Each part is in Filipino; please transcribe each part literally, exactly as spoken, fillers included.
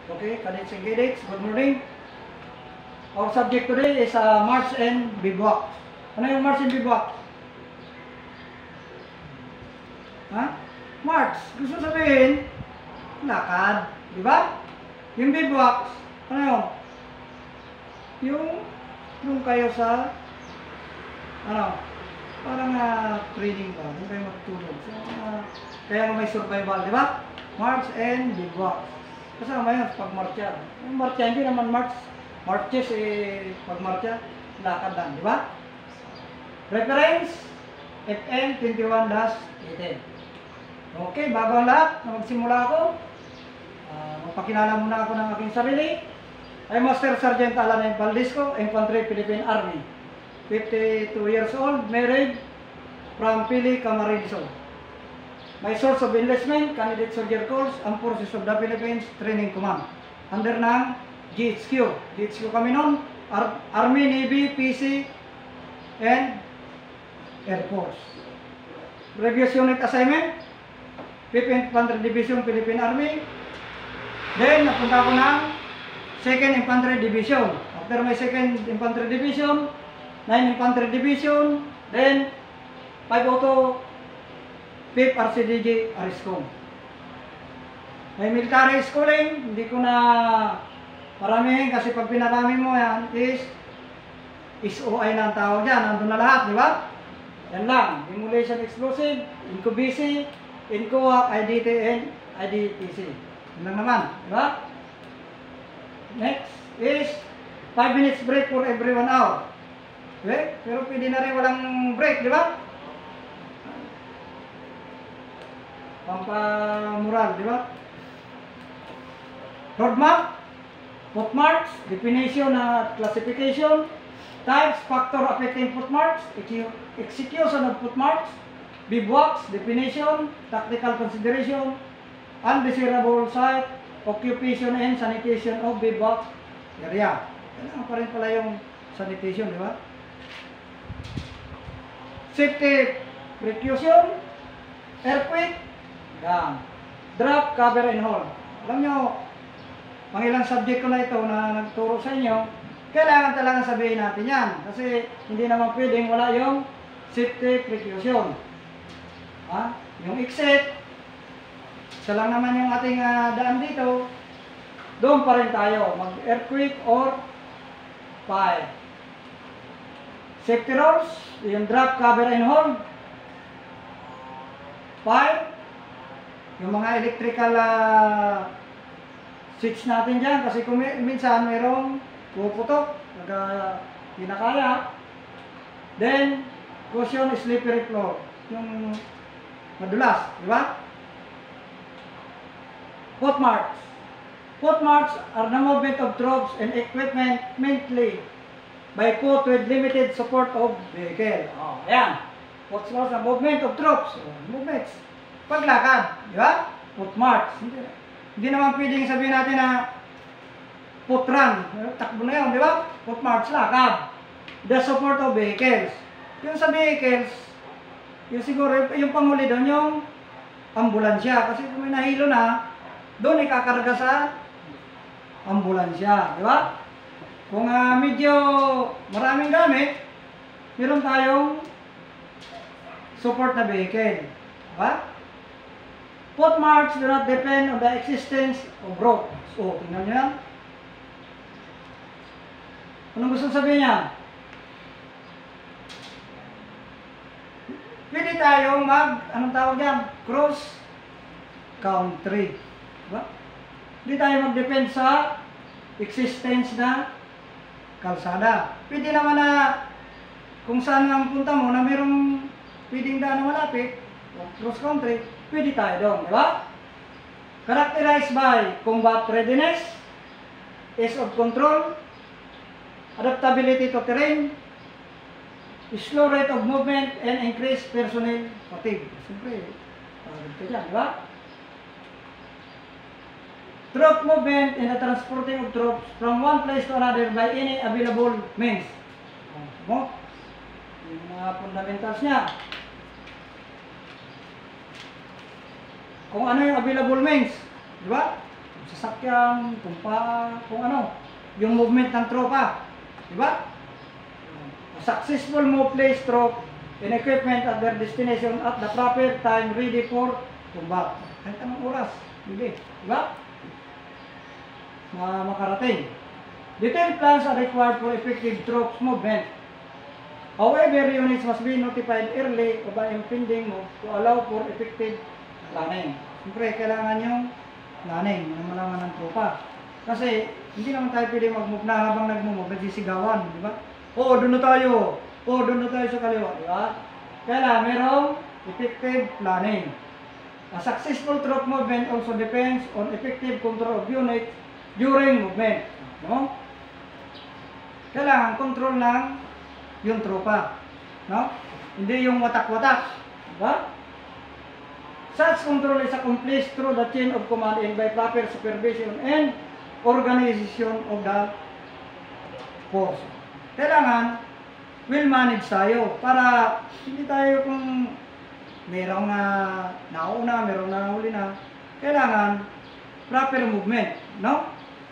Okay, cadets and cadets, good morning. Our subject today is uh, march and bivouac. Ano yung march and bivouac? Ha? March. Gusto sabihin, lakad. Di ba? Yung bivouac, ano yun? Yung, yung kayo sa, ano, parang uh, training ba? Yung kayo matutulog. So, uh, kaya may survival, di ba? March and bivouac. Kasama yun, pagmarcha. Yung marcha, hindi naman march. Marches, eh, pagmarcha, lakad lang, di ba? Reference, F M twenty-one dash eighteen. Okay, bago ang lahat, na magsimula ako, uh, magpakilala muna ako ng aking sarili. I'm Master Sergeant Alan M. Valdisco, Infantry Philippine Army. fifty-two years old, married, from Pili, Camarines. My source of enlistment, Candidate Soldier Course, Armed Forces of the Philippines Training Command. Under ng G H Q. G H Q kami nun, Ar Army, Navy, P C, and Air Force. Previous unit assignment, fifth Infantry Division, Philippine Army. Then, napunta ako ng second Infantry Division. After my second Infantry Division, ninth Infantry Division, then five oh two fifth R C D G Ariscom. May military schooling, hindi ko na paramihin kasi pag pinarami mo yan is S O I na ang tawag dyan. Nandun na lahat, di ba? Yan lang. Demolition Explosive, Incubisi, Incoac, I D T, and I D T C. Yan lang naman, di ba? Next is five minutes break for every one hour. Okay? Pero pwede na rin walang break, di ba? Pampamoral, di ba? Roadmap, footmarks, definition at classification, types, factor affecting footmarks, execution of footmarks, bivouacs, definition, tactical consideration, undesirable site, occupation and sanitation of bivouac area. Kailangan pa rin pala yung sanitation, di ba? Safety precaution, earthquake, yan. Drop, cover, and hold. Alam nyo, mga ilang subject ko na ito na nagturo sa inyo, kailangan talaga sabihin natin yan. Kasi hindi naman pwedeng wala yung safety precaution. Ha? Yung exit, isa lang naman yung ating uh, daan dito, doon pa rin tayo, mag-earthquake or fire. Safety rules, yung drop, cover, and hold. Fire. Yung mga electrical uh, switch natin dyan, kasi kung minsan mayroong puputok, naga pinakaya. Then, caution slippery floor, yung madulas, di ba? Footmarks. Footmarks are the movement of troops and equipment mainly by foot with limited support of vehicle. Oh, ayan. Footmarks are movement of troops. Oh, movements. Paglakad, di ba? Footmarks. Hindi, hindi naman pwedeng sabihin natin na footrun. Takbo na yun, di ba? Footmarks, lakad. The support of vehicles. Yung sa vehicles, yung siguro, yung panghuli doon, yung ambulansya. Kasi kung may nahilo na, doon ikakarga sa ambulansya, di ba? Kung uh, medyo maraming gamit, meron tayong support na vehicle. Di ba? Footmarks do not depend on the existence of road. So, tingnan nyo yan. Anong gusto sabihin niya? Pwede tayong mag, anong tawag yan? Cross country. Diba? Hindi tayo mag-depend sa existence na kalsada. Pwede naman na kung saan ang punta mo na mayroong pwedeng daan na malapit, cross country, pwede tayo doon, di ba? Characterized by combat readiness, ease of control, adaptability to terrain, slow rate of movement, and increased personnel fatigue. Siyempre, pagod ka dyan, di ba? Troop movement and the transporting of troops from one place to another by any available means. Mo, yung mga fundamentals niya. Kung ano yung available means, di ba? sasakyan, kung pa, kung ano, yung movement ng tropa. Diba? A successful move place troop and equipment at their destination at the proper time ready for combat. Kahit anong oras, hindi. Diba? Ma makarating. Detailed plans are required for effective troops movement. However, units must be notified early of an impending move to allow for effective planning. Siyempre, kailangan yung planning na malaman ng tropa. Kasi, hindi naman tayo pwede mag-move na habang nag-move, nagsisigawan, di ba? Oo, doon na tayo. Oo, doon na tayo sa kaliwa, di ba? Kailangan, merong effective planning. A successful troop movement also depends on effective control of units during movement. No? Kailangan control ng yung tropa. No? Hindi yung watak-watak. Diba? Such control is accomplished through the chain of command and by proper supervision and organization of the force. Kailangan will manage tayo para hindi tayo kung merong na nauna, merong na huli na. Kailangan proper movement. No?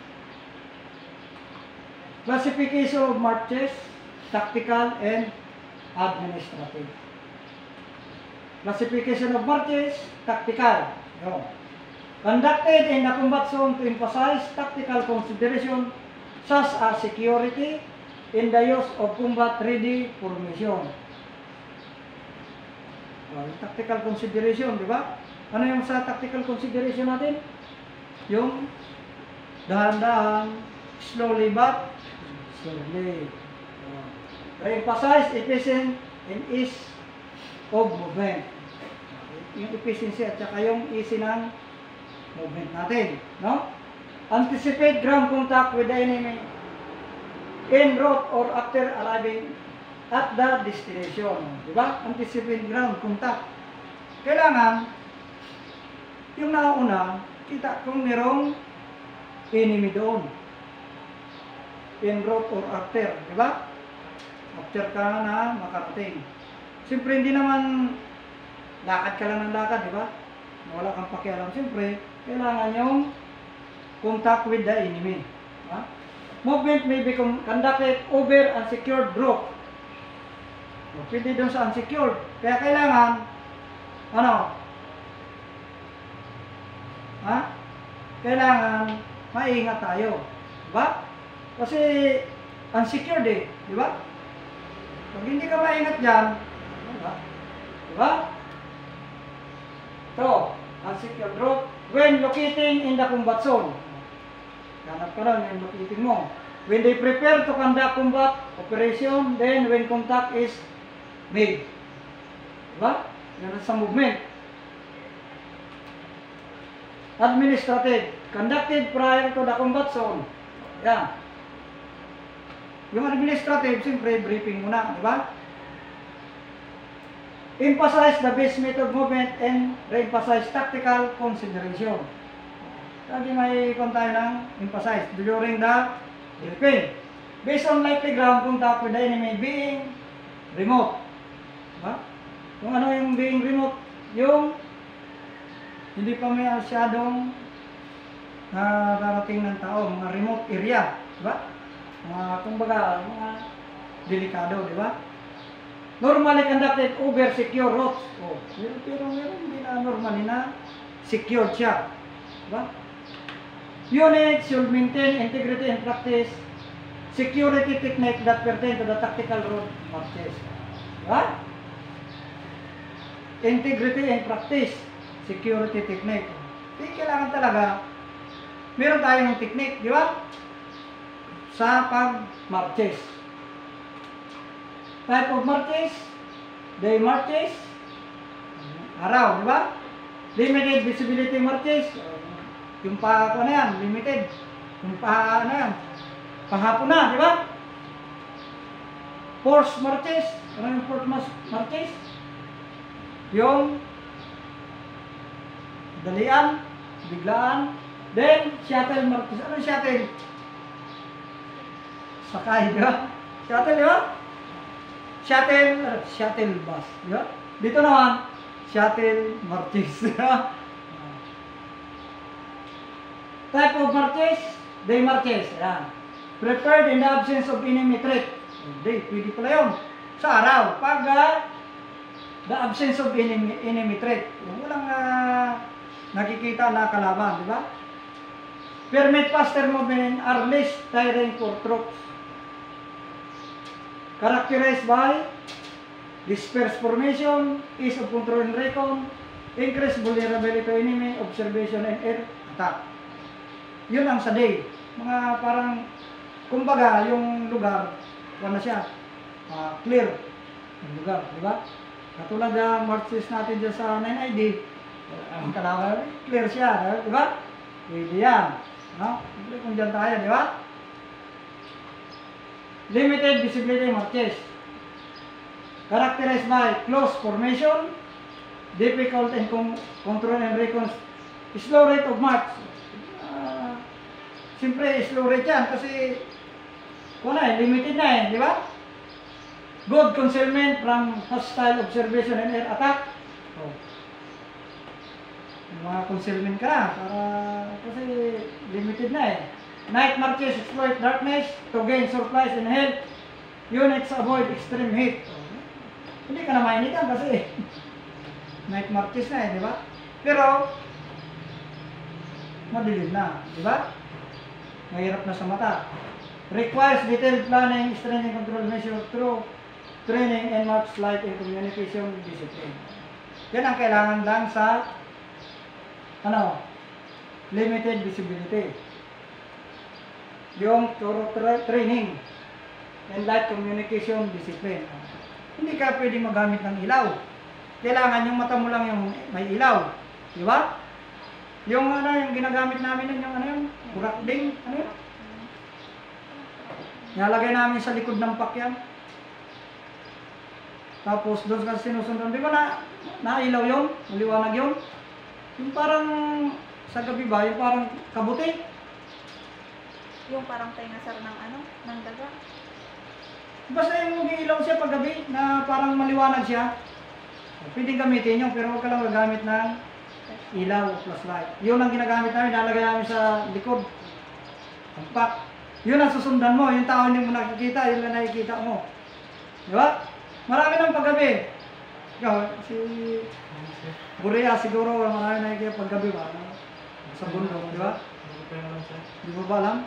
Classification of marches, tactical and administrative. Classification of marches, tactical. No. Conducted in the combat zone to emphasize tactical consideration such as security in the use of combat ready formation. Oh, tactical consideration, di ba? Ano yung sa tactical consideration natin? Yung dahan-dahan, slowly but slowly. Oh. Re-emphasize efficient and ease of movement. Yung efficiency at saka yung easy ng movement natin. No? Anticipate ground contact with the enemy en route or after arriving at the destination. Diba? Anticipate ground contact. Kailangan, yung nauna, kita kung merong enemy doon. En route or after. Diba? After ka na makarating. Siyempre, hindi naman lakad ka lang ng lakad, di ba? Wala kang pakialam. Siyempre, kailangan yung contact with the enemy. Diba? Movement may be conducted over unsecured route. O, pwede doon sa unsecured. Kaya kailangan, ano? Ha? Kailangan maingat tayo. Diba? Kasi unsecured eh. Diba? Pag hindi ka maingat dyan, diba? Diba? So, unsecured route when locating in the combat zone. Ganap ka lang yung locating mo. When they prepare to conduct combat operation, then when contact is made. Diba? Yan sa movement. Administrative. Conducted prior to the combat zone. Yan. Yung administrative, siyempre, briefing muna. Diba? Emphasize the best method of movement and re-emphasize tactical consideration. Lagi may kung tayo ng emphasize during the briefing. Based on likely ground contact with the enemy being remote. Diba? Kung ano yung being remote, yung hindi pa may masyadong nararating ng tao, mga remote area. Diba? Mga, kumbaga, mga delikado, diba? Normally conducted over secure routes. Oh, pero, pero meron hindi na normally na secured siya. Diba? Units should maintain integrity and practice security technique that pertain to the tactical road marches. Diba? Integrity and practice security technique. Hindi kailangan talaga meron tayong technique, di ba? Sa pag-marches. Type of marches, day marches, araw, di ba? Limited visibility marches, yung pa, ano yan, limited, yung pa, ano yan, pahapon na, di ba? Force marches, ano yung force marches? Yung dalian, biglaan, then shuttle marches. Ano yung shuttle? Sakay, di ba? Shuttle, di ba? Shuttle, shuttle bus, di ba? Dito naman, shuttle marches. Type of marches, day marches. Yan. Prepared in the absence of enemy threat. Day, pwede pala yun. Sa araw. Pag uh, the absence of enemy, enemy threat. Yung walang uh, nakikita na kalaban, di ba? Permit faster movement are less tiring for troops. Characterized by dispersed formation, ease of control and recon, increased vulnerability to enemy, observation and air attack. Yun ang sa day. Mga parang, kumbaga, yung lugar, wala siya, uh, clear yung lugar, di ba? Katulad ng marches natin dyan sa nine I D, ang kalaban, clear siya, di ba? Pwede yan. No? Kung dyan tayo, di ba? Limited visibility marches. Characterized by close formation, difficult and con control and recon, slow rate of march. Uh, Siyempre, slow rate yan kasi wala eh, limited na eh, di ba? Good concealment from hostile observation and air attack. Oh. Mga concealment ka na para kasi limited na eh. Night marches exploit darkness to gain supplies and help units avoid extreme heat. Hindi ka na mainitan kasi night marches na eh, di ba? Pero madilim na, di ba? Mahirap na sa mata. Requires detailed planning, strength and control measures through training and march light and communication discipline. Yan ang kailangan lang sa ano, limited visibility. Yung thorough tra training and light communication discipline. Hindi ka pwede magamit ng ilaw. Kailangan yung mata mo lang yung may ilaw. Di ba? Yung ano, yung ginagamit namin yung ano yung burakding, ano yun? Nalagay namin sa likod ng pakyan. Tapos doon kasi sinusundan. Di ba na, nailaw yun? Maliwanag yun? Yung parang sa gabi ba? Yung parang kabuti? Yung parang tainasar ng ano? Ng daga? Basta yung mag-iilaw siya pag gabi na parang maliwanag siya. Pwede gamitin yun pero huwag ka lang gagamit ng ilaw o flashlight. Yun ang ginagamit namin. Nalagay namin sa likod. Ang pak. Yun ang susundan mo. Yung tao hindi mo nakikita, yun lang nakikita mo. Di ba? Marami ng paggabi. Ikaw, si Burea siguro marami nakikita paggabi ba? Sa bundok, di ba? Di mo ba alam?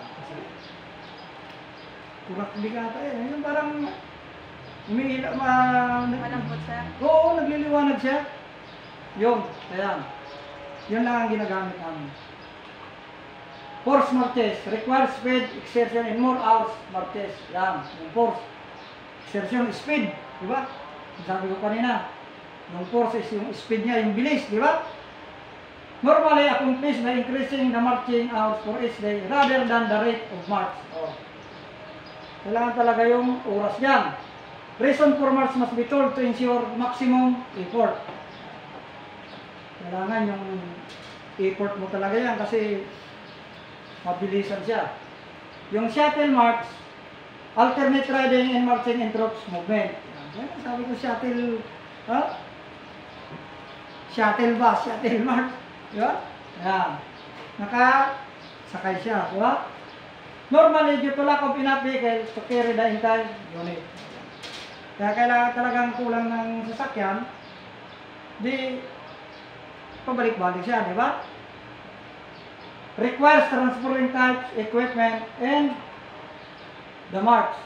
Kurak di ka ata eh. Yung parang umiila, ma... Malambot siya? Oo, nagliliwanag siya. Yun, ayan. Yun lang ang ginagamit namin. Force marches, requires speed, exertion, and more hours marches. Yan, yung force. Exertion, speed, di ba? Sabi ko kanina, yung force is yung speed niya, yung bilis, di ba? Normally accomplished by increasing the marching hours for each day rather than the rate of march. Oh. Kailangan talaga yung oras niyan. Reason for march must be told to ensure maximum effort. Kailangan yung effort mo talaga yan kasi mabilisan siya. Yung shuttle march, alternate riding and marching in troops movement. Yan, sabi ko shuttle, ha? Shuttle ba? Shuttle march. Diba? Yan. Nakasakay siya. Diba? Normally, due to lack of enough vehicles to carry the entire unit. Kaya kailangan talagang kulang ng sasakyan, di pabalik-balik siya, di ba? Requires transporting types, equipment, and the march.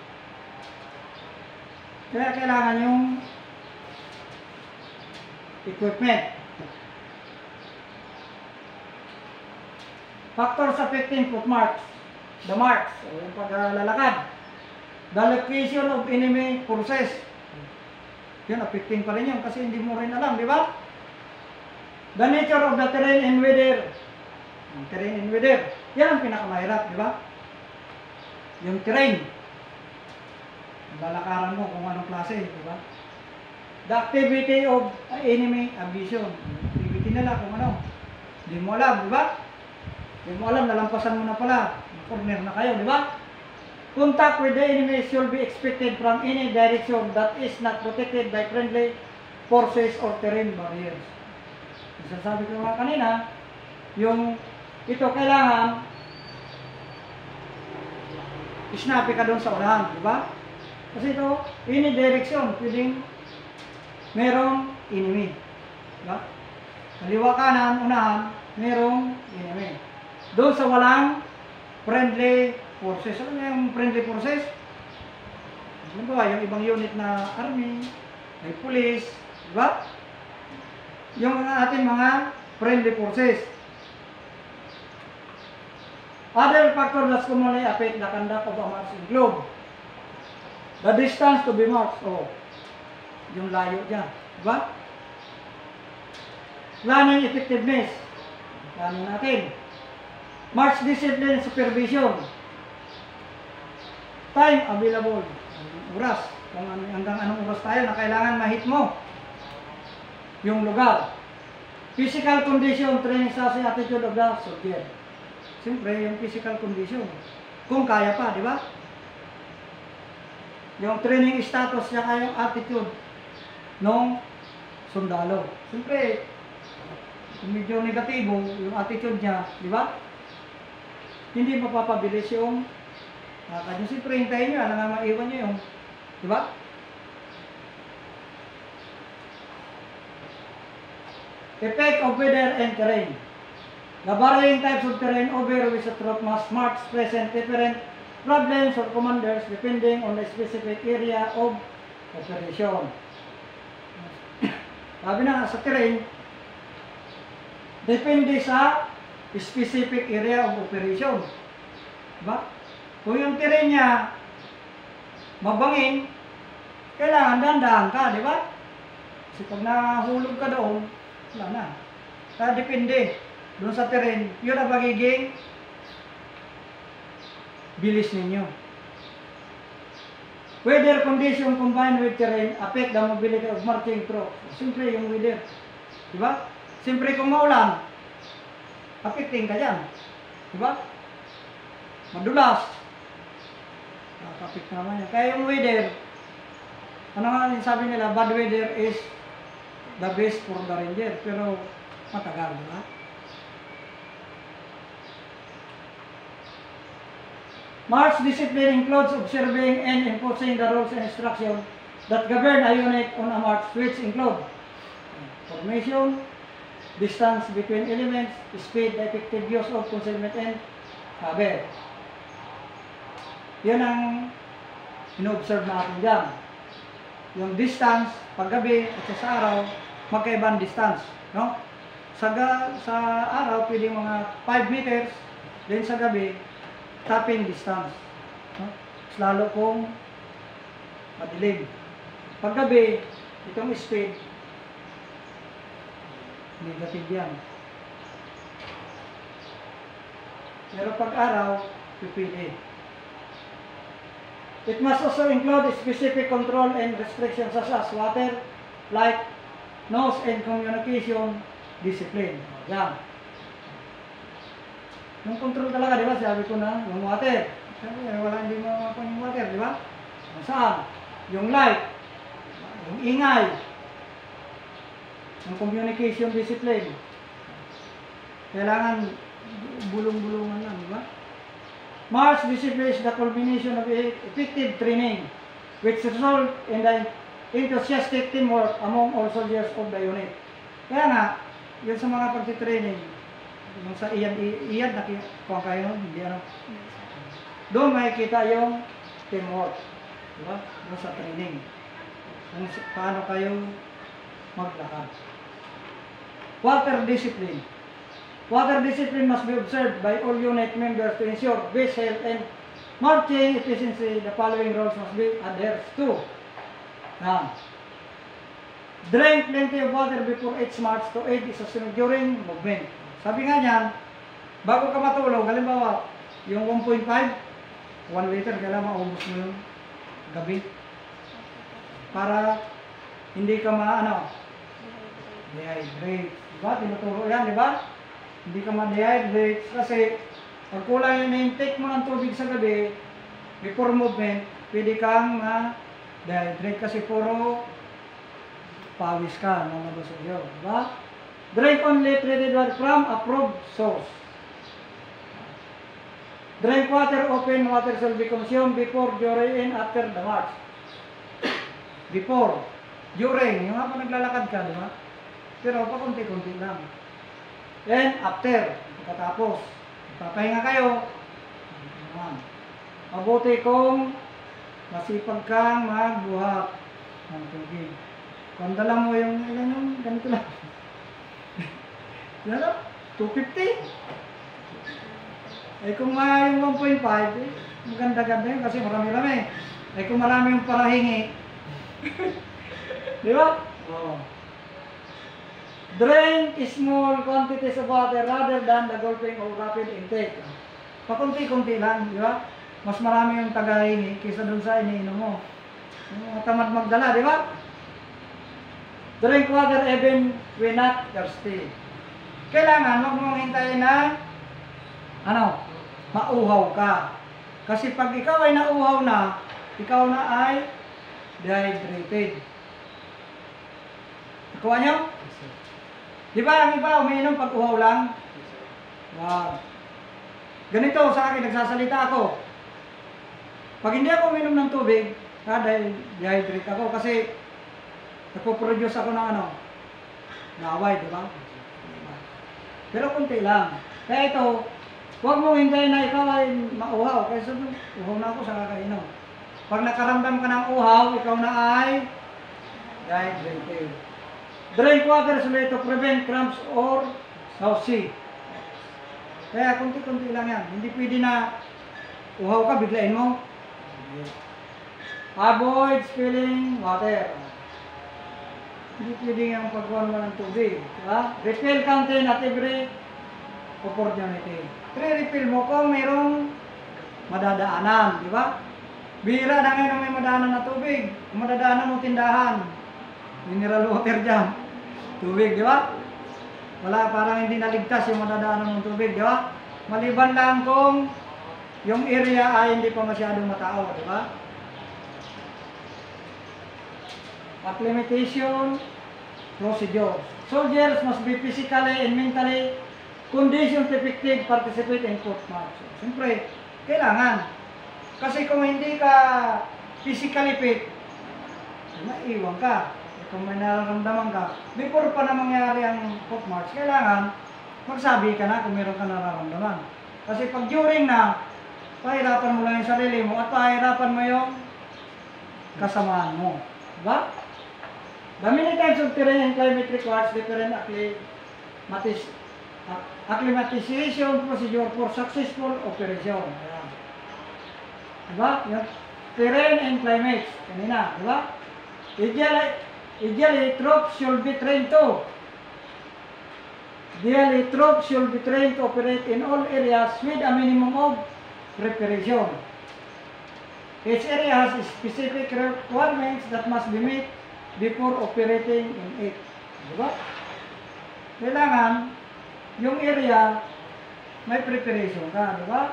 Kaya kailangan yung equipment. Factors affecting foot march. The march, o yung paglalakad. The location of enemy forces. Yun, affecting pa rin yun kasi hindi mo rin alam, di ba? The nature of the terrain and weather. Yung terrain and weather. Yan ang pinakamahirap, di ba? Yung terrain. Lalakaran mo kung anong klase, di ba? The activity of enemy ambition. Activity nila kung ano. Hindi mo alam, di ba? Hindi mo alam, nalampasan mo na pala. Corner na kayo, di ba? Contact with the enemy should be expected from any direction that is not protected by friendly forces or terrain barriers. Sasabi ko nga kanina, yung ito kailangan snappy ka doon sa unahan, di ba? Kasi ito, any direction, pwedeng merong enemy. Di ba? Kaliwa kanan, unahan, merong enemy. Doon sa walang friendly forces. Ano yung friendly forces? Ano ba? Yung ibang unit na army, may police, di ba? Yung ating mga friendly forces. Other factors that commonly affect the conduct of a march include the distance to be marched. Oh, yung layo dyan. Diba? Planning effectiveness. Planning natin. March discipline and supervision. Time available. Oras. Kung hanggang anong oras tayo na kailangan ma-hit mo yung lugar. Physical condition, training sa attitude of the soldier. Siyempre, yung physical condition. Kung kaya pa, di ba? Yung training status niya kaya yung attitude ng sundalo. Siyempre, kung medyo negatibo, yung attitude niya, di ba? Hindi mapapabilis yung uh, kanya. Siyempre, hintayin nyo, alam nga maiwan nyo yung, di ba? Effect of weather and terrain. The varying types of terrain over which a troop must march present different problems or commanders depending on the specific area of operation. Sabi na sa terrain, depende sa specific area of operation. Diba? Kung yung terrain niya mabangin, kailangan dandahan ka, di ba? Kasi pag nahulog ka doon, wala na. Kaya depende. Doon sa terrain, yun ang magiging bilis ninyo. Weather condition combined with terrain affect the mobility of marching troops. Siyempre yung weather. Diba? Siyempre kung maulan, affecting ka dyan. Diba? Madulas. Nakapit naman yan. Kaya yung weather, ano nga yung sabi nila, bad weather is the best for the ranger. Pero matagal, diba? March discipline includes observing and enforcing the rules and instructions that govern a unit on a march, which include formation, distance between elements, speed, effective use of concealment, and cover. Yan ang ino-observe natin dyan. Yung distance, paggabi at sa araw, magkaibang distance. No? Sa, sa araw, pwede mga five meters, then sa gabi, tapping distance. No? Lalo kung madilim. Paggabi, itong speed, negative yan. Pero pag araw, pipili. It must also include specific control and restrictions such as water, light, noise, and communication discipline. Yan. Yung control talaga, di ba? Sabi ko na, yung water. Sabi, wala hindi mo makakuha yung water, di ba? Saan? Yung light. Yung ingay. Yung communication discipline. Kailangan bulong-bulungan lang, di ba? March discipline is the culmination of effective training which result in the enthusiastic teamwork among all soldiers of the unit. Kaya nga, yun sa mga pagtitraining, yung sa iyan, iyan, nakikuha kayo, hindi ano. Doon makikita yung teamwork. Diba? Doon sa training. Kung paano kayo maglakad. Water discipline. Water discipline must be observed by all unit members to ensure base health and marching efficiency. The following rules must be adhered to. Now, drink plenty of water before each march to aid sustainment during movement. Sabi nga niyan, bago ka matulog, halimbawa, yung one point five, one liter, kailangan maubos mo yung gabi. Para hindi ka ma-ano, dehydrate. Diba? Tinuturo yan, diba? Hindi ka ma-dehydrate kasi pag kulang yung intake mo ng tubig sa gabi, before movement, pwede kang ma-dehydrate kasi puro pawis ka, nalabas sa iyo. Diba? Drink only treated water from approved source. Drink water, open water shall be consumed before, during, and after the march. Before, during, yung nga pa naglalakad ka, di ba? Pero pakunti-kunti lang. And after, pagkatapos, papahinga kayo. Ayan. Mabuti kung masipag kang magbuhat ng tubig. Kung dala mo yung, ilan yung, ganito lang. Yan lang, two fifty. Eh kung may yung one point five, eh, maganda-ganda yun kasi marami-rami. Eh kung marami yung parahingi, di ba? Oo. Drink small quantities of water rather than the gulping or rapid intake. Pakunti-kunti lang, di ba? Mas marami yung tagahingi kaysa dun sa iniinom mo. Yung mga tamad magdala, di ba? Drink water even when not thirsty. Kailangan wag mong hintayin na ano, mauhaw ka. Kasi pag ikaw ay nauhaw na, ikaw na ay dehydrated. Nakuha nyo? Di ba ang iba umiinom pag uhaw lang? Wow. Ganito sa akin, nagsasalita ako. Pag hindi ako uminom ng tubig, ha, dahil dehydrate ako kasi nagpo-produce ako ng ano, naway, di ba? Pero kunti lang. Kaya ito, huwag mong hintayin na ikaw ay mauhaw. Kaya sabi, uhaw na ako sa kakainom. Pag nakaramdam ka ng uhaw, ikaw na ay dehydrated. Drink water slowly to prevent cramps or nausea. Kaya kunti-kunti lang yan. Hindi pwede na uhaw ka, biglain mo. Avoid spilling water. Hindi pwede yung pagkuhan mo ng tubig. Diba? Refill contain at every opportunity. Pre-refill mo kung mayroong madadaanan. Di ba? Bihira na ngayon may madaanan na tubig. Kung madadaanan mo tindahan, mineral water dyan. Tubig, di ba? Wala, parang hindi naligtas yung madadaanan ng tubig. Di ba? Maliban lang kung yung area ay hindi pa masyadong matao. Di ba? Acclimatization procedure. Soldiers must be physically and mentally conditioned to effective participate in court march. Siyempre, kailangan. Kasi kung hindi ka physically fit, maiiwan ka. Kung may nararamdaman ka, before pa na mangyari ang court march, kailangan magsabi ka na kung meron ka nararamdaman. Kasi pag during na, pahirapan mo lang yung sarili mo at pahirapan mo yung kasamaan mo. Diba? The many types of terrain and climate requires different acclimatis acclimatization procedure for successful operation. Ayan. Diba? Yung terrain and climate. Kanina, diba? Ideally, ideally troops should be trained to. Ideally, troops should be trained to operate in all areas with a minimum of preparation. Each area has specific requirements that must be met before operating in it. Diba? Kailangan, yung area, may preparation ka, diba?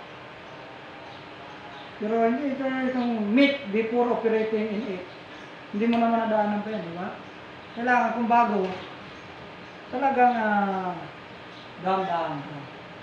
Pero hindi ito itong meet before operating in it. Hindi mo naman nadaanan pa yan, diba? Kailangan kung bago, talagang uh, dahan-dahan ka.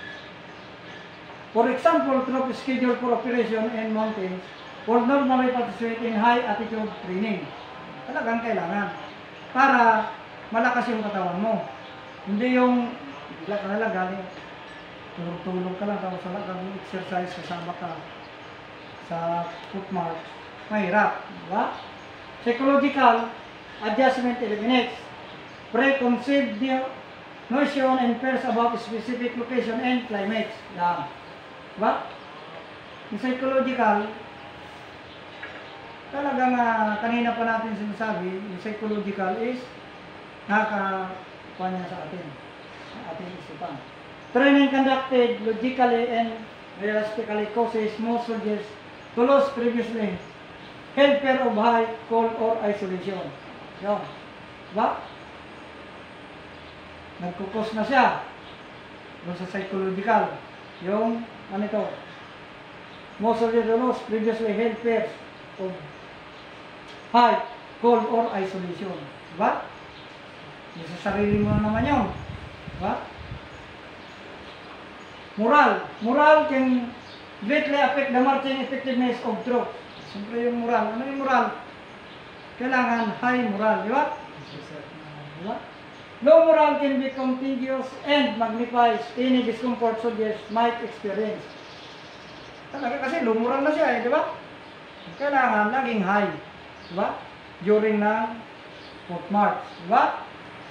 For example, troop schedule for operation in mountains will normally participate in high altitude training. Talagang kailangan. Para malakas yung katawan mo. Hindi yung bigla ka na lang galing. Tulog-tulog ka lang. Tapos wala kang exercise kasama ka sa footmarch. Mahirap. Diba? Psychological adjustment eliminates preconceived notion and fears about specific location and climates. Yan. Diba? Yung psychological, talagang uh, kanina pa natin sinasabi, yung psychological is nakakakuha niya sa atin, sa ating isipan. Training conducted logically and realistically causes most soldiers to lose previously held fear of high, cold, or isolation. Yun. Diba? Nagkukos na siya doon sa psychological. Yung, ano ito, most soldiers to lose previously held fears of high, cold, or isolation. Diba? Yung sa sarili mo naman yun. Diba? Moral. Moral can greatly affect the marching effectiveness of troops. Siyempre yung moral. Ano yung moral? Kailangan high moral, di ba? Di ba? Low moral can be contagious and magnifies any discomfort soldiers might experience. Talaga kasi low moral na siya eh, di ba? Kailangan laging high, di ba? During ng foot march, di ba?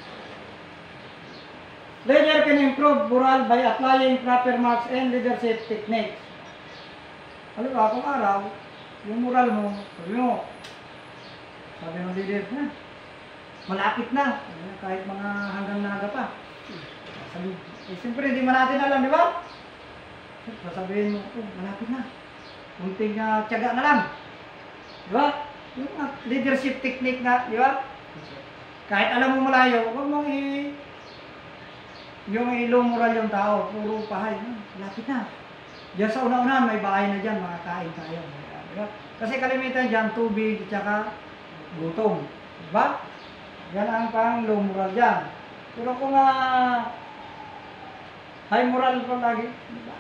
Leader can improve moral by applying proper marks and leadership techniques. Alam ba, kung araw, yung moral mo, sabi mo, sabi ng leader na, malapit na, kahit mga hanggang naga pa. Sabi, eh, siyempre hindi man natin alam, di ba? Sasabihin mo, oh, malapit na. Munting uh, tiyaga na lang. Di ba? Yung uh, leadership technique nga, di ba? Kahit alam mo malayo, huwag mong i... Yung ilo moral yung tao, puro pahay. Malapit na. Diyan sa una-unahan, may bahay na dyan, makakain tayo. Di ba? Kasi kalimitan dyan, tubig, tsaka gutom. Di ba? Yan ang pang low moral dyan. Pero kung uh, high moral pa lagi,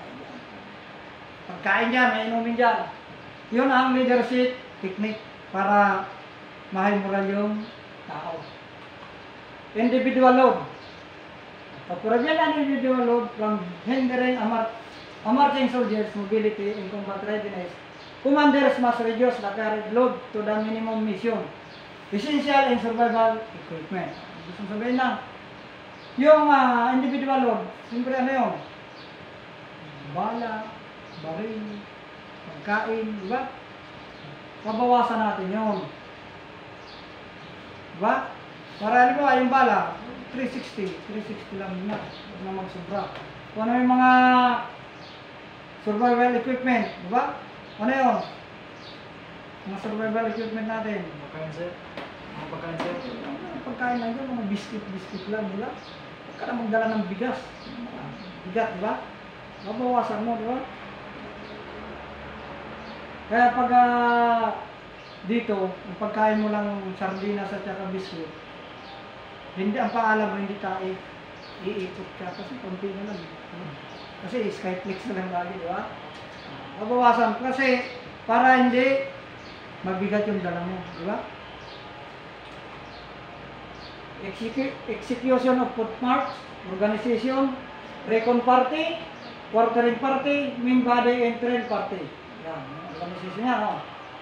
pagkain dyan, may inumin dyan. Yun ang leadership technique para ma-high moral yung tao. Individual load. To prevent an individual load from hindering a, mar a marching soldier's mobility and combat readiness, commanders must reduce the carried load to the minimum mission. Essential in survival equipment. Gusto sabihin na, yung uh, individual load, siyempre ano yun? Bala, baril, pagkain, di ba? Pabawasan natin yun. Di ba? Para alam mo, yung bala, three sixty, three sixty lang na, huwag na magsobra. Kung ano yung mga survival equipment, di ba? Ano yun? Mga survival equipment natin. Pagkain sir? Mga pagkain sir? Pagkain lang yun, mga biscuit-biscuit lang, di ba? Huwag ka na magdala ng bigas. Bigat, di ba? Mabawasan mo, di ba? Kaya pag uh, dito, ang pagkain mo lang sardinas at saka biscuit, hindi ang paalam mo, hindi tayo iikot ka kasi konti na lang. Kasi skyflex na lang lagi, di ba? Mabawasan kasi para hindi mabigat yung dala mo, di ba? Execu execution of foot march, organization, recon party, quartering party, main body and trail party. Yan, organization yan, no?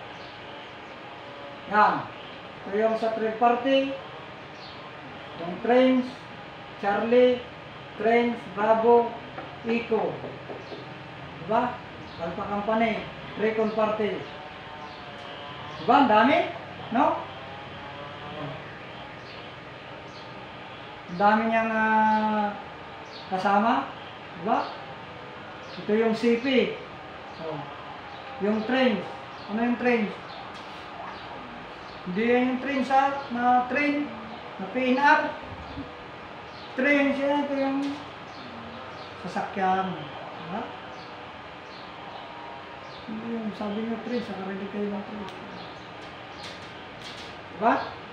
Yan. Ito yung sa trail party, yung trains, Charlie, trains, Bravo, Eco. Diba? Alpha Company, recon party. Diba? Ang dami? No? Ang dami niyang uh, kasama. Diba? Ito yung C P. Oh. Yung trains. Ano yung trains? Hindi yan yung train sa na train na P N R. Train siya. Ito yung sasakyan. Diba? Hindi yung sabi nyo train. Saka ready kayo ng train. Diba?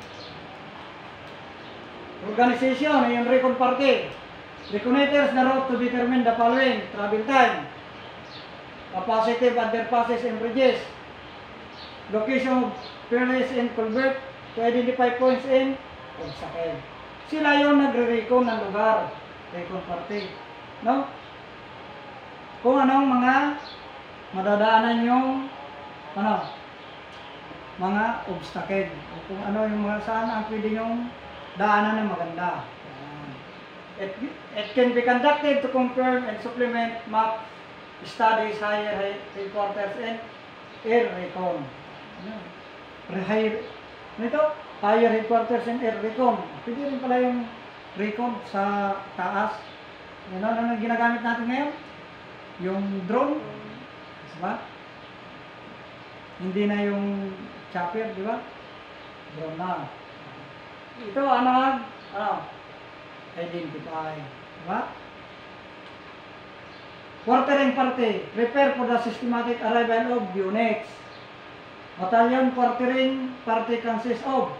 Organization, yung recon party. Reconnaissance na route to determine the following: travel time, capacity of underpasses and bridges, location of piers and culvert to identify points in obstacle. Sila yung nagre-recon ng lugar. Recon party. No? Kung anong mga madadaanan yung ano, mga obstacle. O kung ano yung mga saan ang pwede yung daanan na maganda. It, it can be conducted to confirm and supplement map studies, higher headquarters and air recon. Ano? Higher, ano ito? Higher headquarters and air recon. Pwede rin pala yung recon sa taas. Ano, ano ginagamit natin ngayon? Yung drone. Diba? Hindi na yung chopper, di ba? Drone na. Ito, ano? Ano? Identify. Diba? Quartering party. Prepare for the systematic arrival of units. Battalion quartering party consists of.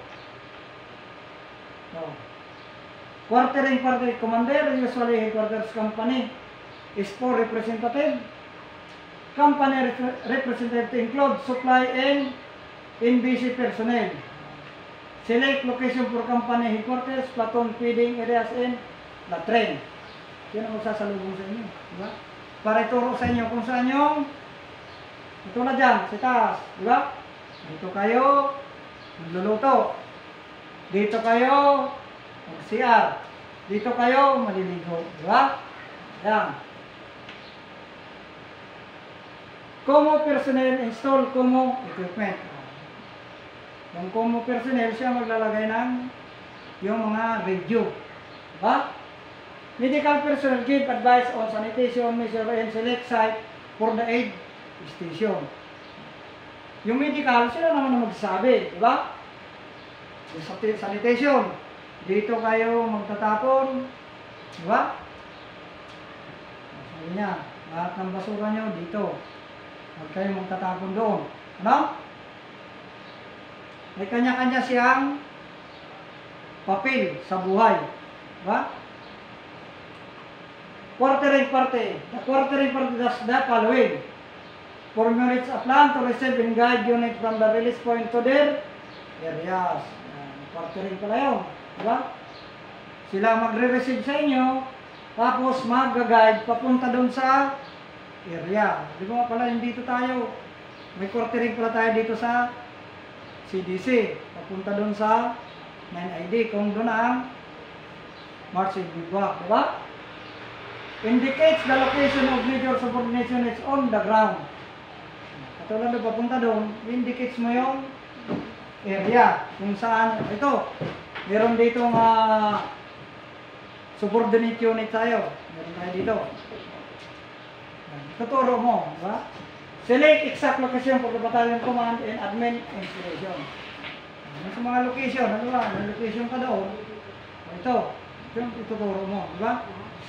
So, quartering party commander, usually headquarters company, is four representative. company rep- representative to include supply and N B C personnel. Select location for company headquarters, platoon feeding areas, and latrine. Yan ang magsasalubong sa inyo. Diba? Para ituro sa inyo kung saan yung ito na dyan, sa taas. Diba? Dito kayo magluluto. Dito kayo mag-C R. Dito kayo maliligo. Diba? Yan. Como personnel install Como equipment. Yung Como personnel, siya maglalagay ng yung mga radio. Diba? Medical personnel give advice on sanitation measure and select site for the aid station. Yung medical, sila naman ang magsasabi. Diba? Yung sanitation, dito kayo magtatapon. Diba? Sabi niya, lahat ng basura nyo dito. Huwag kayo magtatapon doon. Ano? May kanya-kanya siyang papel sa buhay. Diba? Quartering party. The quartering party does the following. Formulates a plan to receive and guide unit from the release point to their areas. Quartering pala yun. Diba? Sila magre-receive sa inyo, tapos mag-guide papunta doon sa area. Di ba pala, dito tayo. May quartering pala tayo dito sa C D C. Papunta doon sa nine I D. Kung doon ang March and Bivouac. Di ba? Indicates the location of major subordination is on the ground. Katulad na papunta doon, indicates mo yung area kung saan. Ito, meron dito nga uh, subordinate unit tayo. Meron tayo dito. Tuturo mo, diba? Select exact location for the battalion command and admin installation. Sa mga location, ano ba? May location ka doon. Ito, ito yung ituturo mo, diba?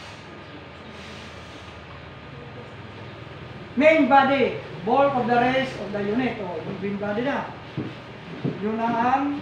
Main body, bulk of the rest of the unit. O, yung main body na. Yun ang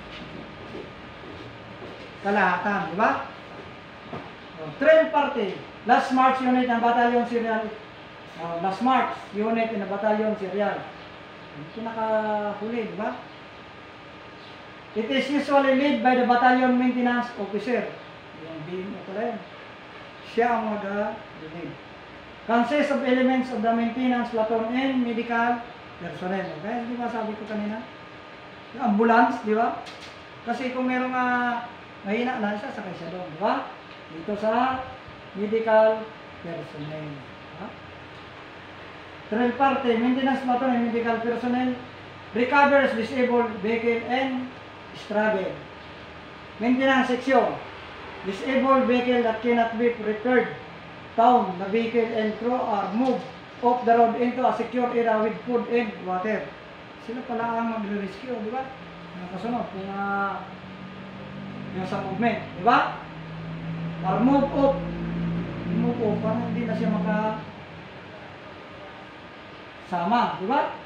kalahatan, di ba? Train party, last march unit ng battalion serial. Uh, last march unit in the battalion serial. Ito nakahuli, di ba? It is usually led by the battalion maintenance officer. Yung B M O pala yun. Siya ang mag-lead. Consists of elements of the maintenance, platoon, and medical personnel. Okay? Di ba sabi ko kanina? Ambulance, di ba? Kasi kung merong uh, mahina na siya, sakay siya doon, di ba? Dito sa medical personnel. Diba? Trail party, maintenance platoon and medical personnel, recovers disabled vehicle and struggle. Maintenance section, disabled vehicle that cannot be repaired. Town, the vehicle and crew are moved off the road into a secure area with food and water. Sila pala ang magre-rescue, di ba? Yung kasunod, yung, uh, yung sa movement, di ba? Are moved off. Move off, parang hindi na siya maka sama, di ba?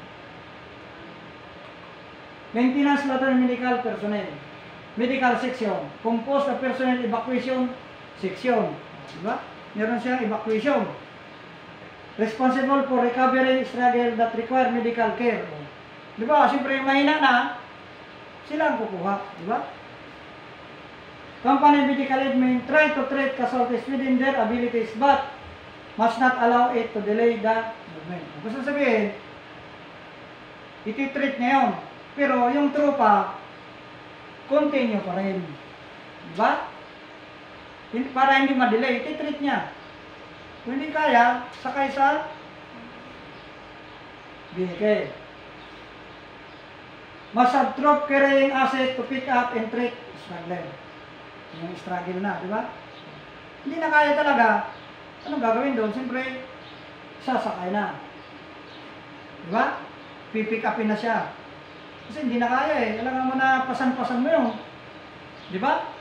Maintenance platoon medical personnel. Medical section, composed of personnel evacuation section, di ba? Meron siyang evacuation. Responsible for recovery struggle that require medical care. Di ba? Siyempre, mahina na, sila ang kukuha. Di ba? Company medical admin try to treat casualties within their abilities but must not allow it to delay the movement. Gusto sabihin, iti-treat niya yun. Pero yung tropa, continue pa rin. Di ba? Para hindi ma-delay, iti-treat niya. Kung hindi kaya, sakay sa vehicle. Must have troop carrying asset to pick up and treat struggler. Yung struggle na, di ba? Hindi na kaya talaga. Anong gagawin doon? Siyempre, sasakay na. Di ba? Pipick upin na siya. Kasi hindi na kaya eh. Alam mo na pasan-pasan mo yun. Di ba?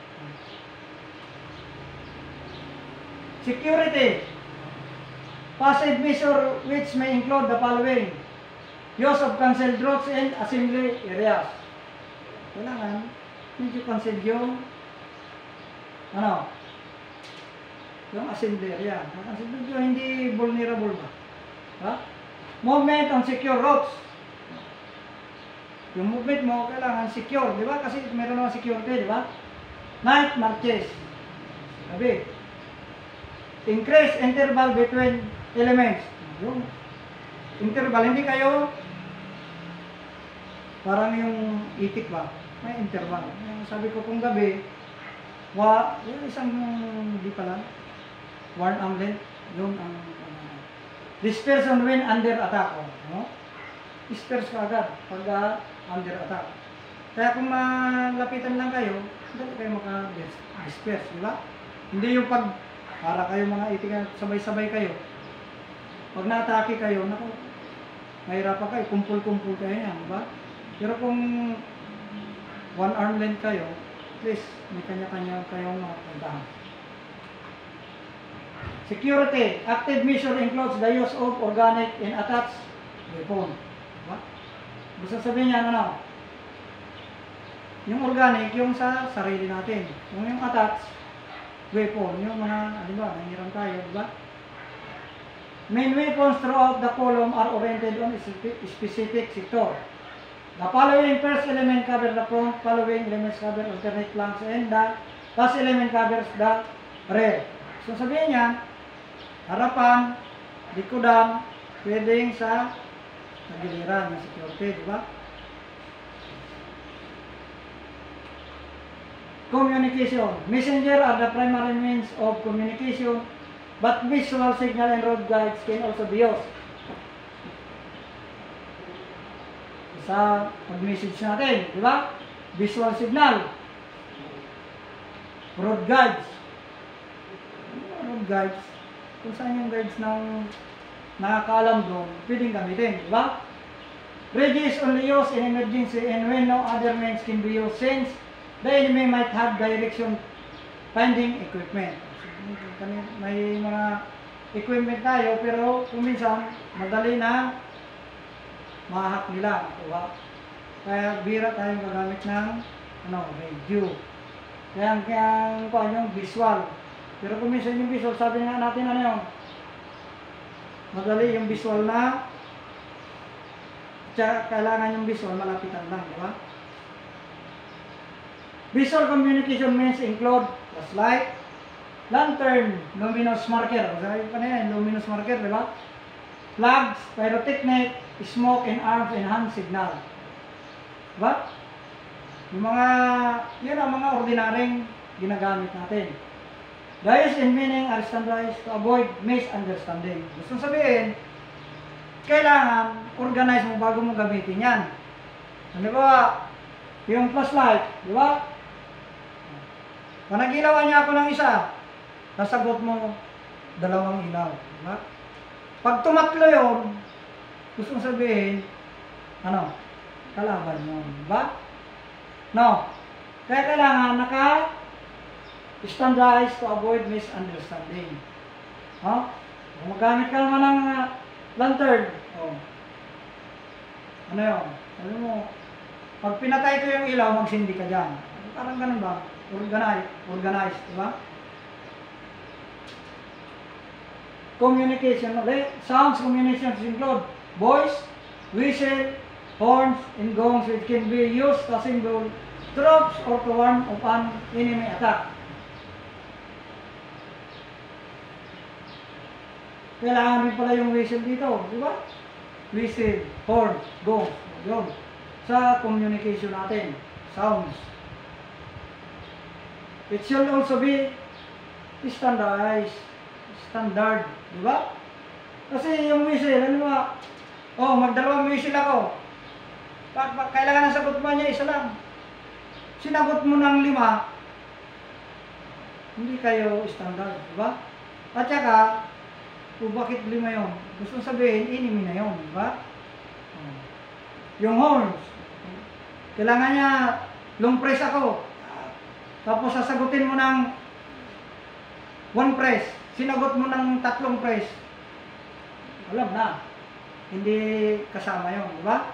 Security. Passive measure which may include the following. Use of concealed routes and assembly areas. Kailangan, medyo concealed yung ano? Yung assembly area. Kasi medyo hindi vulnerable ba? Diba? Movement on secure routes. Yung movement mo, kailangan secure, di ba? Kasi meron naman security, di ba? Night marches. Sabi, increase interval between elements. Yung interval, hindi kayo parang yung itik ba? May interval. Yung sabi ko kung gabi, wa, yung isang di pala, one arm length, yun ang uh, disperse on when under attack. Oh, no? Disperse ka agad pag uh, under attack. Kaya kung malapitan lang kayo, dali kayo maka-disperse, di ba? Hindi yung pag, para kayo mga itik, sabay-sabay kayo. Pag na-atake kayo, naku, mahirapan kayo, kumpul-kumpul kayo yan, di ba? Pero kung one arm length kayo, at least may kanya-kanya kayong mapuntahan. Security. Active measure includes the use of organic and attached weapon. Diba? Gusto sabihin niya, ano? Yung organic, yung sa sarili natin. Yung yung attached weapon, yung mga, ano ba, nangiram tayo, diba? Main weapons throughout the column are oriented on a specific sector. The following first element covers the front, following elements cover alternate flanks, and the last element covers the rear. So sabihin niya, harapan, likodan, pwedeng sa nagiliran ng security, di ba? Communication. Messenger are the primary means of communication, but visual signal and road guides can also be used. Sa pag-message natin, di ba? Visual signal, road guides. Road guides, kung saan yung guides ng nakakaalam doon, pwedeng gamitin, di ba? Radio is only used in emergency and when no other means can be used since the enemy might have direction finding equipment. May mga equipment tayo pero kung minsan madali na mahak nila. Diba? Kaya bira tayong gagamit ng ano, radio. Kaya kaya kung yung visual. Pero kung minsan yung visual, sabi nga natin ano yung madali yung visual na tsaka kailangan yung visual malapitan lang. Diba? Visual communication means include flashlight, lantern, luminous marker. Sabi pa na yan, luminous marker, diba? Flags, pyrotechnic, smoke and arms and hand signal. Diba? Yung mga, yun ang mga ordinaryong ginagamit natin. The use and meaning are standardized to avoid misunderstanding. Gusto sabihin, kailangan organize mo bago mo gamitin yan. Ano ba? Yung flashlight, di ba? Kung nagilawan niya ako ng isa, nasagot mo dalawang ilaw. Di ba? Pag tumatlo yun, gusto sabihin, ano, kalaban yun. Diba? No. Kaya kailangan naka-standardize to avoid misunderstanding. No? Kung magamit ka naman ng uh, lantern, oh. Ano yun? Sabi mo, pag pinatay ko yung ilaw, magsindi ka dyan. Parang ganun ba? Organize, organized, diba? Communication, okay? Sounds communications include voice, whistle, horns, and gongs which can be used to signal troops or to warn of an enemy attack. Kailangan din pala yung whistle dito, di ba? Whistle, horn, gongs, yun. Sa communication natin, sounds. It should also be standardized, standard, di ba? Kasi yung whistle, ano ba? Oh, magdalawang whistle ako. Pag, pag kailangan ng sagot mo niya, isa lang. Sinagot mo ng lima, hindi kayo standard, di ba? At saka, kung bakit lima yun? Gusto sabihin, enemy na yun, di ba? Yung horns, kailangan niya, long press ako. Tapos sasagutin mo ng one press. Sinagot mo ng tatlong press. Alam na. Hindi kasama yun, di ba?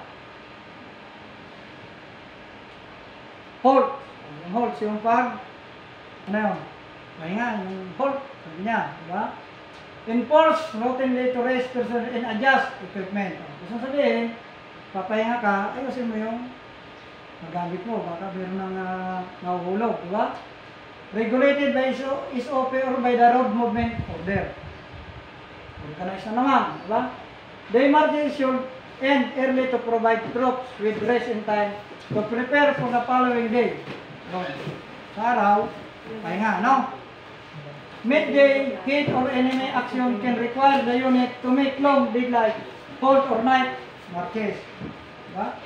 Halt. Yung halt, yung pag, ano yun? Pahinga, yung halt, sabi niya, di ba? enforce routinely to raise person and adjust equipment. Gusto sabihin, papahinga ka, ayusin mo yung magamit mo, baka meron ng uh, nahuhulog, di ba? Regulated by S O P or by the road movement order. Organize na naman, di ba? The emergency should end early to provide troops with rest and time to prepare for the following day. So, sa araw, pahinga, no? Midday, heat or enemy action can require the unit to make long daylight, halt or night marches. Diba?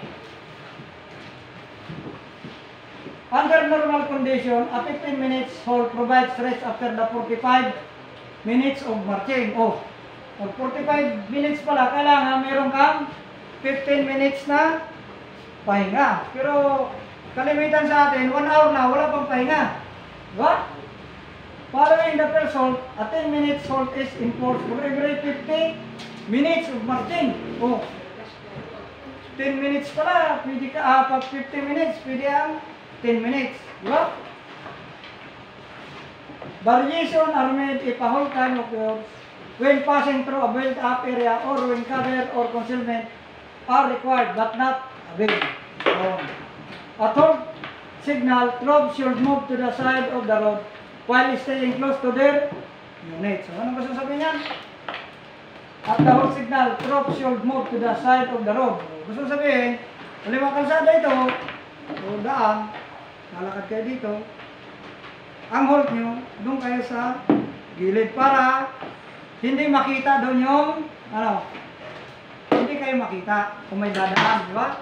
Under normal condition, a fifteen minutes halt provides rest after the forty-five minutes of marching. Oh, or forty-five minutes pala, kailangan meron kang fifteen minutes na pahinga. Pero kalimitan sa atin, one hour na, wala pang pahinga. Diba? Following the first halt, a ten minutes halt is enforced for every fifty minutes of marching. Oh, ten minutes pala, pwede ka, ah, pag fifty minutes, pwede ang ten minutes. Diba? Variation are made if a whole time occurs when passing through a built-up area or when cover or concealment are required but not available. So, at halt signal, troops should move to the side of the road while staying close to their unit. So, ano gusto sabihin yan? At the halt signal, troops should move to the side of the road. Gusto sabihin, kaliwang kalsada ito, o daan, lalakad kayo dito, ang halt nyo, doon kayo sa gilid para hindi makita doon yung, ano, hindi kayo makita kung may dadaan, di ba?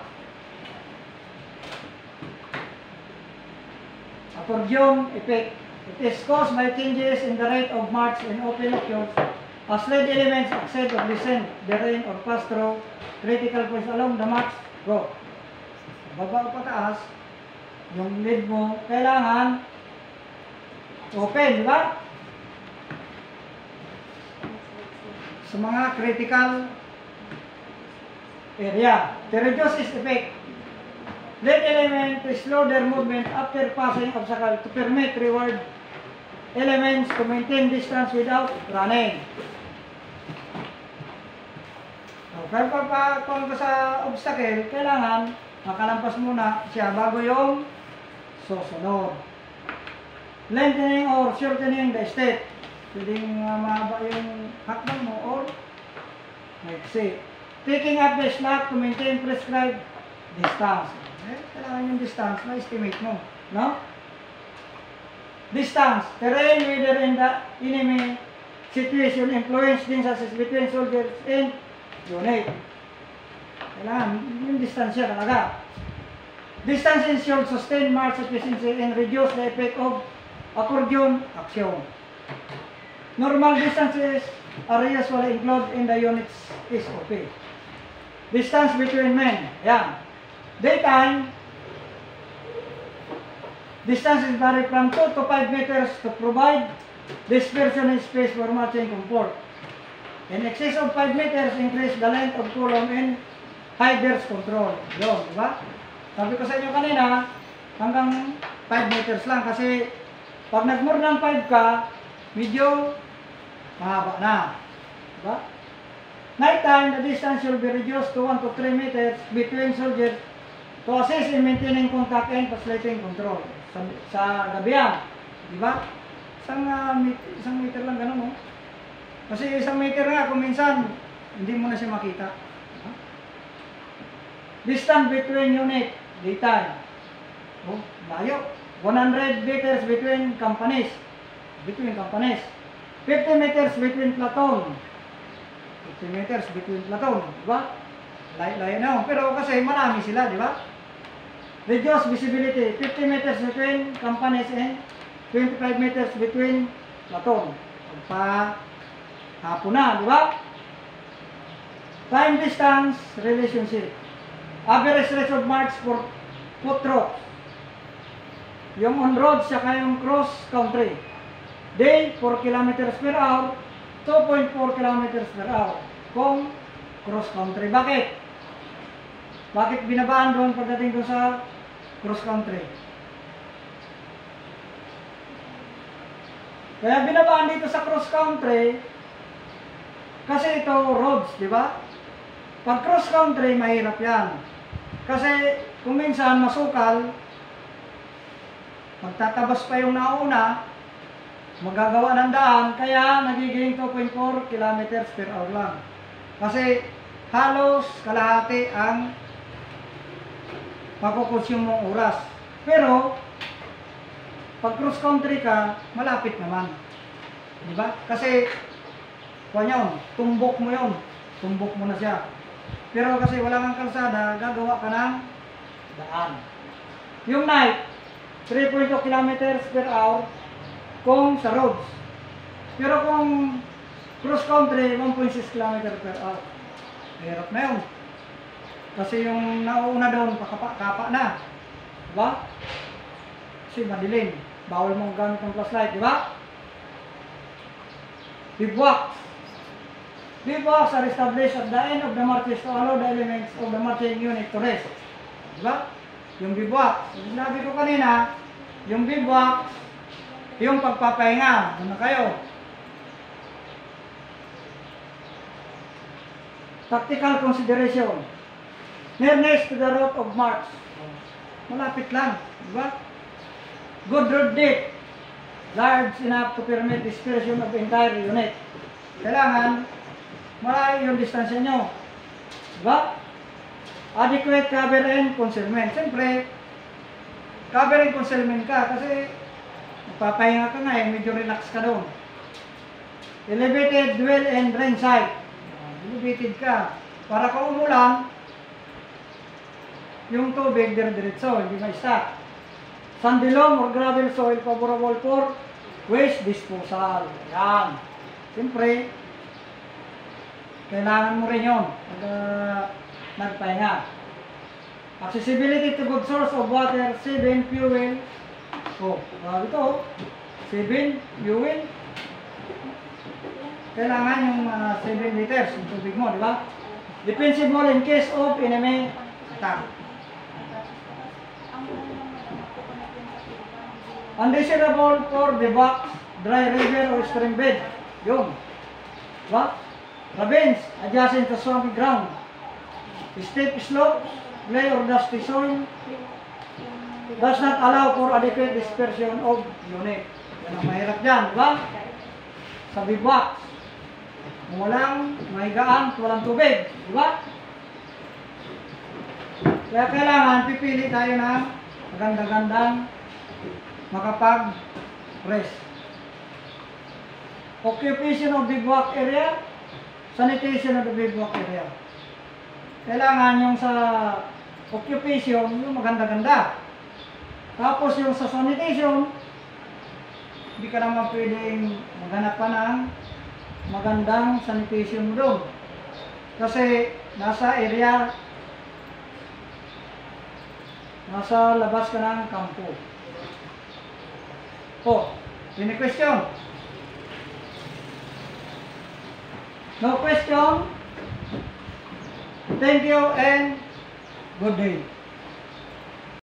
Accordion effect. It is caused by changes in the rate of march and open occurs as lead elements ascend or descend, terrain or pass through critical points along the march route. Baba o pataas, yung lead mo, kailangan open, di ba? Sa mga critical area. To reduce its effect, lead element to slow their movement after passing obstacle to permit reward elements to maintain distance without running. So, kaya pag pa, pa, sa obstacle, kailangan makalampas muna siya bago yung susunod. Lengthening or shortening the step. Pwedeng uh, mahaba yung hakbang mo or maiksi. Taking up the slack to maintain prescribed distance. Eh, kailangan yung distance, ma-estimate mo. No? Distance. Terrain, weather, and the enemy situation influence din sa between soldiers and unit. Kailangan yung distansya talaga. Distance ensures sustained march efficiency and reduce the effect of accordion action. Normal distances are usually included in the unit's S O P. Distance between men. Ayan. Daytime, distances vary from two to five meters to provide dispersion and space for marching comfort. In excess of five meters, increase the length of column and hiders control. Yun, di ba? Sabi ko sa inyo kanina, hanggang five meters lang kasi pag nag-more ng five ka, medyo mahaba na. Di ba? Nighttime, the distance should be reduced to one to three meters between soldiers to assist in maintaining contact and facilitating control. Sa, sa gabi yan, di ba? Isang, uh, met, isang meter lang ganun, no? Kasi isang meter nga, kung minsan, hindi mo na siya makita. Diba? Distance between unit, daytime. Oh, layo. one hundred meters between companies. Between companies. fifty meters between platoon. fifty meters between platoon. Diba? Layo-layo na. Pero kasi marami sila, di ba? Reduce visibility. fifty meters between companies and twenty-five meters between platoon. Pa hapon na, di ba? Time distance relationship. Average rate of march for foot troops. Yung on road saka yung cross country. Day, four kilometers per hour, two point four kilometers per hour. Kung cross country. Bakit? Bakit binabaan doon pagdating doon sa cross country? Kaya binabaan dito sa cross country Kasi ito roads, di ba? Pag cross country, mahirap yan. Kasi kung minsan masukal, magtatabas pa yung nauna, magagawa ng daan, kaya nagiging two point four kilometers per hour lang. Kasi halos kalahati ang pagkukonsume mong oras. Pero, pag cross country ka, malapit naman. Di ba? Kasi, kuha yun, tumbok mo yun. Tumbok mo na siya. Pero kasi wala kang kalsada, gagawa ka ng daan. Yung night, three point two kilometers per hour kung sa roads. Pero kung cross country, one point six kilometers per hour. Hirap na yun. Kasi yung nauuna doon, pakapa na. Diba? Kasi madilim. Bawal mong gamit ng flashlight, diba? Bivouacs. Bivouacs are established at the end of the marches to allow the elements of the marching unit to rest. Diba? Yung bivouacs. Sinabi ko kanina, yung bivouacs, yung pagpapahinga. Ano kayo? Tactical consideration. Nearness to the route of march. Malapit lang. Diba? Good road depth. Large enough to permit dispersion of the entire unit. Kailangan malayo yung distansya nyo. Diba? Adequate cover and concealment. Siyempre, cover and concealment ka kasi magpapahinga ka nga eh, medyo relax ka doon. Elevated dwell and rain site. Elevated ka. Para kung umulan, yung tubig dire-diretso, hindi ma-stack. Sandy loam or gravel soil favorable for waste disposal. Yan. Siyempre, kailangan mo rin yun pag uh, nagpahinga. Accessibility to good source of water, seven, fuel. Oh, uh, ito, seven, fuel. Kailangan yung uh, seven liters yung tubig mo, di ba? Defensible in case of enemy attack. Undesirable for the box, dry river or stream bed. Yun. Diba? Ravines adjacent to swampy ground. Steep slopes, clay or dusty soil does not allow for adequate dispersion of unit. Yan ang mahirap dyan, diba? Sa bivouacs. Kung walang mahigaan, walang tubig, diba? Kaya kailangan pipili tayo ng maganda-gandang makapag-rest. Occupation of bivouac area, sanitation of the bivouac area. Kailangan yung sa occupation, yung maganda-ganda. Tapos yung sa sanitation, hindi ka naman pwedeng maghanap pa ng magandang sanitation mo doon. Kasi nasa area, nasa labas ka ng kampo. Oh, any question? No question? Thank you and good day.